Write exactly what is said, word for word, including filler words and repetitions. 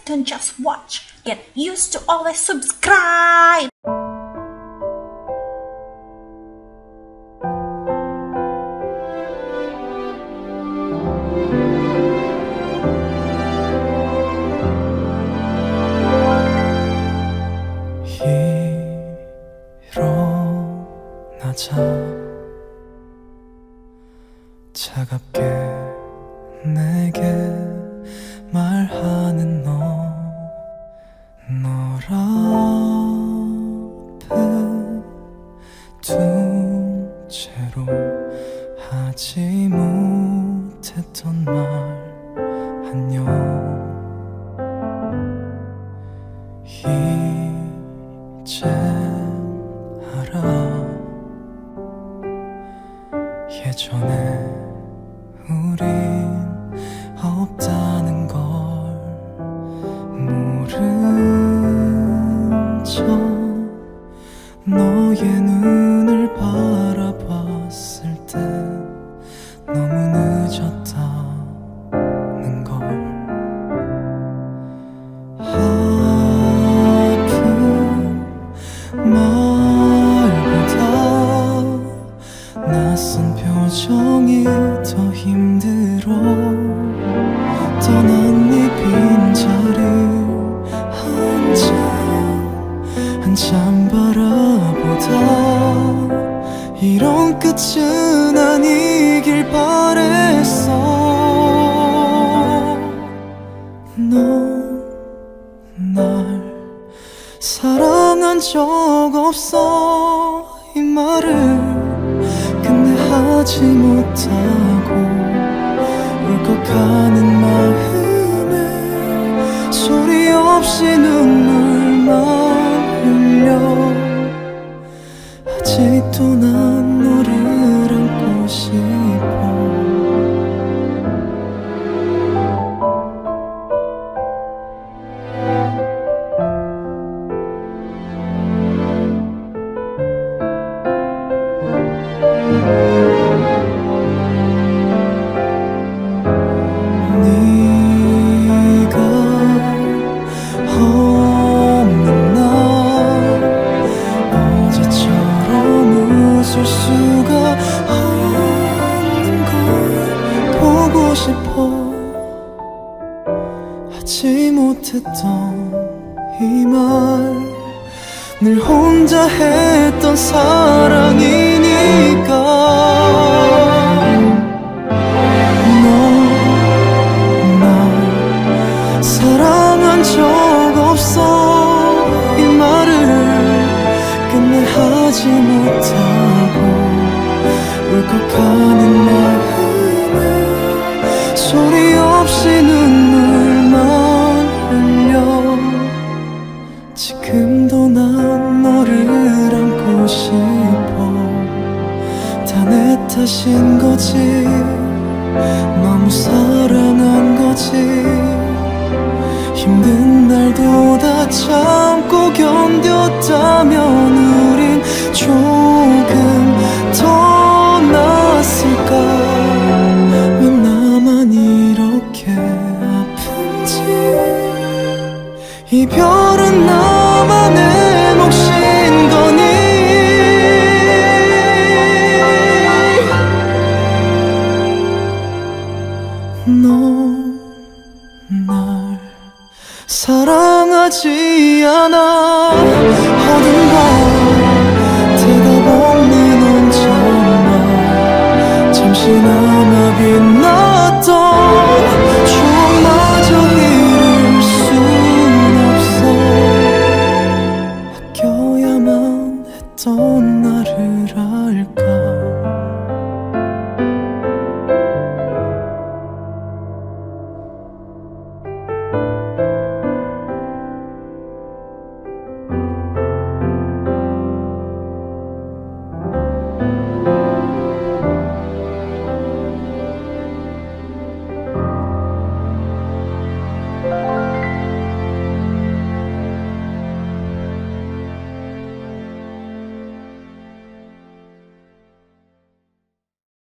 don't just watch. Get used to always subscribe. 일어나자 차갑게 내게 말하는 너 널 앞에 둔 채로 하지 못했던 말 안녕 이제 알아 예전에 우린 없다는 걸 모른 척 너의 눈을 바라봤을 때 너무 늦었다는 걸 아픈 말보다 낯선 표정이 더 힘들어 떠난 네 빈자리 한참 한참 바라보다 이런 끝은 아니길 바랬어 너 날 사랑한 적 없어 이 말을 근데 하지 못하고 울컥하는 마음에 소리 없이 눈물만 흘려 아직도 난 너를 안고 싶어 네가 없는 날 어제처럼 웃을 수가 없는 걸 보고 싶어 하지 못했던 이 말 늘 혼자 했던 사랑이니까 너 날 사랑한 적 없어 이 말을 끝내 하지 못하고 울컥하는 마음에 소리 없이 눈물만 흘려 지금도 난 너를 안고 싶어 다 내 탓인 거지 너무 사랑한 거지 힘든 날도 다 참고 견뎠다면 우린 조금 더 나았을까 왜 나만 이렇게 아픈지 이별은 나만의 몫인 거니 너 날 사랑하지 않아 어딘가